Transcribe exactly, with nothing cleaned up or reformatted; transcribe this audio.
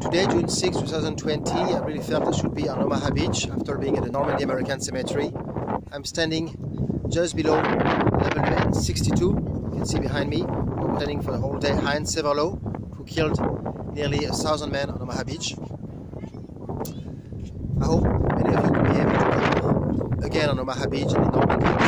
today, June sixth, two thousand twenty, I really felt I should be on Omaha Beach after being at the Normandy American Cemetery. I'm standing just below level sixty-two. You can see behind me, standing for the whole day, Heinz Severloh, who killed nearly a thousand men on Omaha Beach. I hope many of you will be able to come again on Omaha Beach in the Normandy